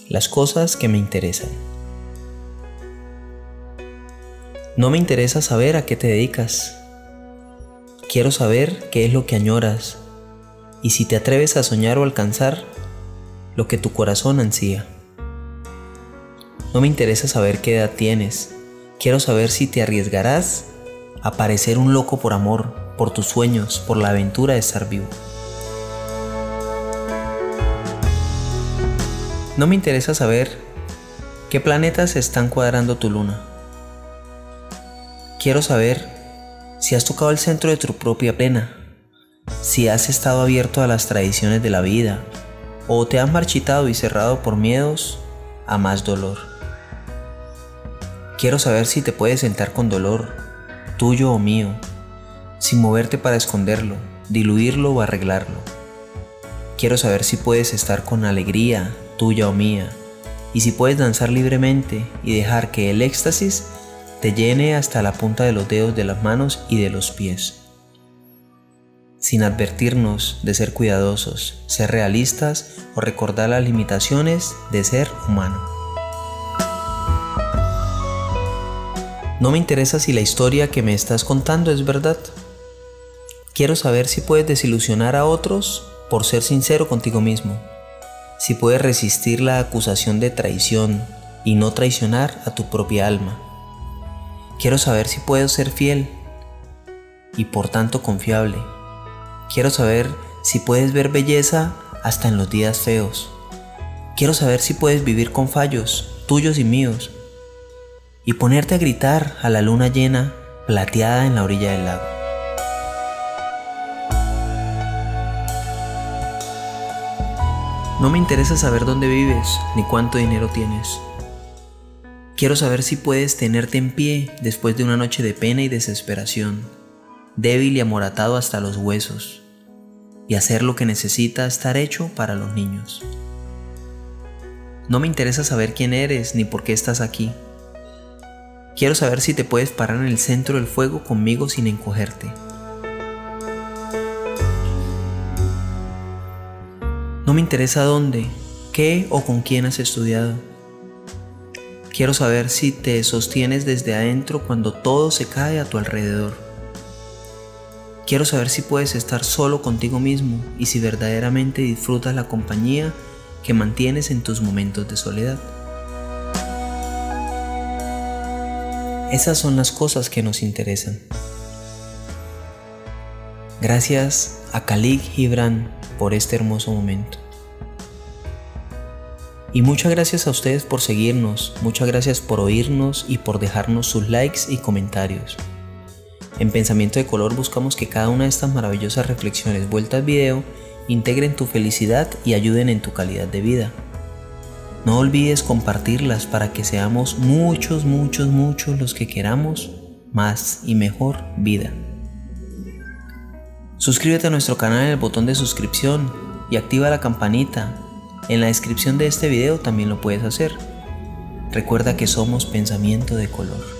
las cosas que me interesan. No me interesa saber a qué te dedicas. Quiero saber qué es lo que añoras y si te atreves a soñar o alcanzar lo que tu corazón ansía. No me interesa saber qué edad tienes. Quiero saber si te arriesgarás a parecer un loco por amor, por tus sueños, por la aventura de estar vivo. No me interesa saber qué planetas están cuadrando tu luna. Quiero saber si has tocado el centro de tu propia pena, si has estado abierto a las tradiciones de la vida o te has marchitado y cerrado por miedos a más dolor. Quiero saber si te puedes sentar con dolor, tuyo o mío, sin moverte para esconderlo, diluirlo o arreglarlo. Quiero saber si puedes estar con alegría, tuya o mía, y si puedes danzar libremente y dejar que el éxtasis te llene hasta la punta de los dedos de las manos y de los pies. Sin advertirnos de ser cuidadosos, ser realistas o recordar las limitaciones de ser humano. No me interesa si la historia que me estás contando es verdad. Quiero saber si puedes desilusionar a otros por ser sincero contigo mismo, si puedes resistir la acusación de traición y no traicionar a tu propia alma. Quiero saber si puedo ser fiel y por tanto confiable. Quiero saber si puedes ver belleza hasta en los días feos. Quiero saber si puedes vivir con fallos, tuyos y míos, y ponerte a gritar a la luna llena plateada en la orilla del lago. No me interesa saber dónde vives ni cuánto dinero tienes. Quiero saber si puedes tenerte en pie después de una noche de pena y desesperación, débil y amoratado hasta los huesos, y hacer lo que necesita estar hecho para los niños. No me interesa saber quién eres ni por qué estás aquí. Quiero saber si te puedes parar en el centro del fuego conmigo sin encogerte. No me interesa dónde, qué o con quién has estudiado. Quiero saber si te sostienes desde adentro cuando todo se cae a tu alrededor. Quiero saber si puedes estar solo contigo mismo y si verdaderamente disfrutas la compañía que mantienes en tus momentos de soledad. Esas son las cosas que nos interesan. Gracias a Khalil Gibran por este hermoso momento. Y muchas gracias a ustedes por seguirnos, muchas gracias por oírnos y por dejarnos sus likes y comentarios. En Pensamiento de Color buscamos que cada una de estas maravillosas reflexiones vueltas video integren tu felicidad y ayuden en tu calidad de vida. No olvides compartirlas para que seamos muchos los que queramos más y mejor vida. Suscríbete a nuestro canal en el botón de suscripción y activa la campanita. En la descripción de este video también lo puedes hacer. Recuerda que somos Pensamiento de Color.